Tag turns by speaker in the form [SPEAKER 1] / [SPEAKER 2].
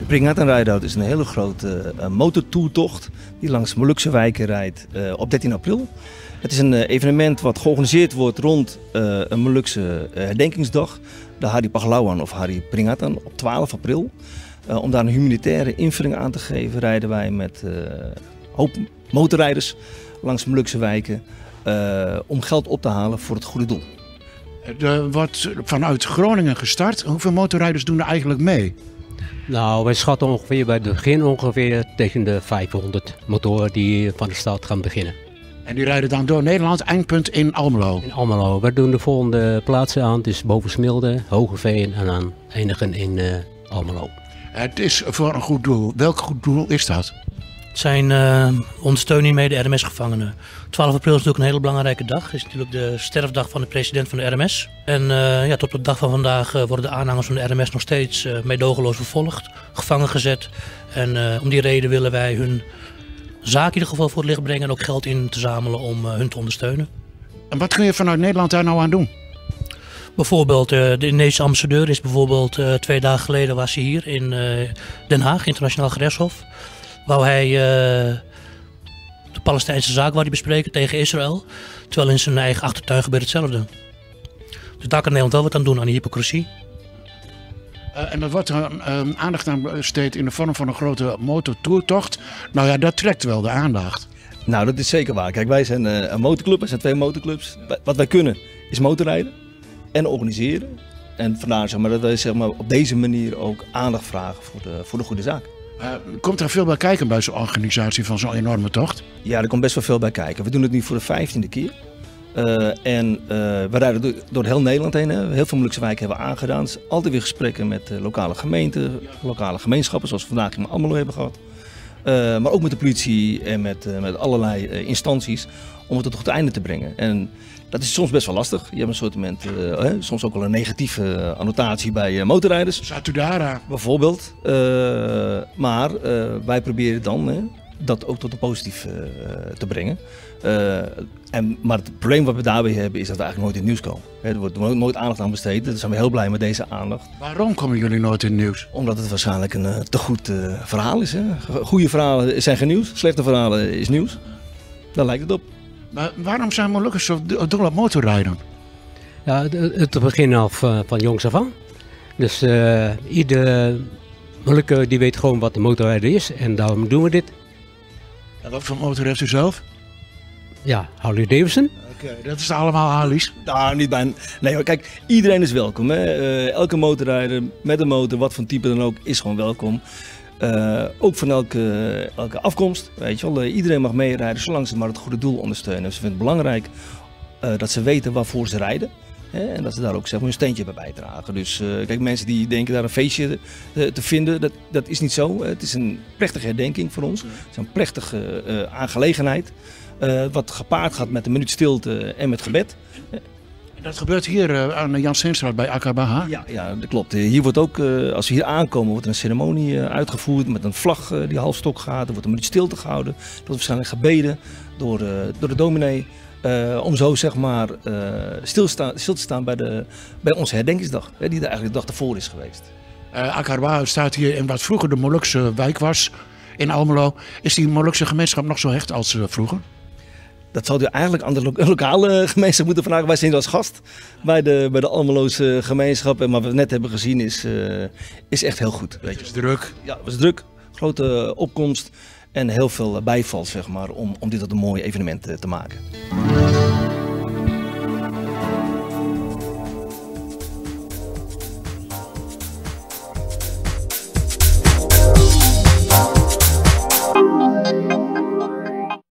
[SPEAKER 1] Pringatan Rideout is een hele grote motortoertocht die langs Molukse wijken rijdt op 13 april. Het is een evenement wat georganiseerd wordt rond een Molukse herdenkingsdag, de Hari Pahlawan of Hari Pringatan, op 12 april. Om daar een humanitaire invulling aan te geven rijden wij met een hoop motorrijders langs Molukse wijken om geld op te halen voor het goede doel.
[SPEAKER 2] Er wordt vanuit Groningen gestart. Hoeveel motorrijders doen er eigenlijk mee?
[SPEAKER 3] Nou, wij schatten ongeveer bij het begin tegen de 500 motoren die van de stad gaan beginnen.
[SPEAKER 2] En die rijden dan door Nederland, eindpunt in Almelo?
[SPEAKER 3] In Almelo. We doen de volgende plaatsen aan. Het is boven Smilde, Hogeveen en dan eindigen in Almelo.
[SPEAKER 2] Het is voor een goed doel. Welk goed doel is dat?
[SPEAKER 4] Het zijn ondersteuning mee de RMS-gevangenen. 12 april is natuurlijk een hele belangrijke dag. Het is natuurlijk de sterfdag van de president van de RMS. En tot op de dag van vandaag worden de aanhangers van de RMS nog steeds meedogenloos vervolgd, gevangen gezet. En om die reden willen wij hun zaak in ieder geval voor het licht brengen en ook geld in te zamelen om hun te ondersteunen.
[SPEAKER 2] En wat kun je vanuit Nederland daar nou aan doen?
[SPEAKER 4] Bijvoorbeeld de Indonesische ambassadeur is bijvoorbeeld 2 dagen geleden was hij hier in Den Haag, Internationaal Gerechtshof. Wou hij de Palestijnse zaak wou hij bespreken tegen Israël, terwijl in zijn eigen achtertuin gebeurt hetzelfde. Dus daar kan Nederland wel wat aan doen, aan die hypocrisie.
[SPEAKER 2] En er wordt aandacht aan besteed in de vorm van een grote motortoertocht. Nou ja, dat trekt wel de aandacht.
[SPEAKER 1] Nou, dat is zeker waar. Kijk, wij zijn een motorclub, wij zijn 2 motorclubs. Wat wij kunnen is motorrijden en organiseren. En vandaar zeg maar, dat wij op deze manier ook aandacht vragen voor de goede zaak.
[SPEAKER 2] Komt er veel bij kijken bij zo'n organisatie van zo'n enorme tocht?
[SPEAKER 1] Ja, er komt best wel veel bij kijken. We doen het nu voor de 15e keer. We rijden door heel Nederland heen. Hè. Heel veel Molukse wijken hebben we aangedaan. Dus altijd weer gesprekken met lokale gemeenten, lokale gemeenschappen, zoals we vandaag in Almelo hebben gehad. Maar ook met de politie en met allerlei instanties om het tot het einde te brengen. En dat is soms best wel lastig. Je hebt een soort soms ook wel een negatieve annotatie bij motorrijders.
[SPEAKER 2] Satudara.
[SPEAKER 1] Bijvoorbeeld. Maar wij proberen dan dat ook tot een positief te brengen. Maar het probleem wat we daarbij hebben is dat we eigenlijk nooit in het nieuws komen. Er wordt nooit aandacht aan besteed. Daar zijn we heel blij met deze aandacht.
[SPEAKER 2] Waarom komen jullie nooit in het nieuws?
[SPEAKER 1] Omdat het waarschijnlijk een te goed verhaal is. Hè? Goede verhalen zijn geen nieuws, slechte verhalen is nieuws. Daar lijkt het op.
[SPEAKER 2] Maar waarom zijn Molukkers zo dol op motorrijden?
[SPEAKER 3] Ja, het begin af van jongs af aan. Dus ieder Molukker die weet gewoon wat de motorrijder is en daarom doen we dit.
[SPEAKER 2] En wat voor motor heeft u zelf?
[SPEAKER 3] Ja, Harley Davidson.
[SPEAKER 2] Oké, dat is allemaal Harleys?
[SPEAKER 1] Nou, niet bijna. Nee, kijk, iedereen is welkom. Hè? Elke motorrijder met een motor, wat voor type dan ook, is gewoon welkom. Ook van elke afkomst. Weet je wel. Iedereen mag meerijden, zolang ze maar het goede doel ondersteunen. Dus we vinden het belangrijk dat ze weten waarvoor ze rijden. Hè? En dat ze daar ook zeg maar, een steentje bij bijdragen. Dus kijk, mensen die denken daar een feestje te vinden, dat is niet zo. Het is een plechtige herdenking voor ons. Het is een plechtige aangelegenheid. Wat gepaard gaat met een minuut stilte en met gebed.
[SPEAKER 2] Dat gebeurt hier aan de Jan Steenstraat bij Aqaba.
[SPEAKER 1] Ja, dat klopt. Hier wordt ook, als we hier aankomen, wordt er een ceremonie uitgevoerd met een vlag die half stok gaat. Er wordt een minuut stilte gehouden. Er wordt waarschijnlijk gebeden door de dominee. Om zo zeg maar stil te staan bij onze herdenkingsdag, die er eigenlijk de dag ervoor is geweest.
[SPEAKER 2] Aqaba staat hier in wat vroeger de Molukse wijk was in Almelo. Is die Molukse gemeenschap nog zo hecht als vroeger?
[SPEAKER 1] Dat zou u eigenlijk aan de lokale gemeenschap moeten vragen. Wij zijn als gast bij de Almeloze gemeenschap. En wat we net hebben gezien is echt heel goed. Weet je.
[SPEAKER 2] Het is druk.
[SPEAKER 1] Ja, het was druk. Grote opkomst en heel veel bijval zeg maar, om dit tot een mooi evenement te maken.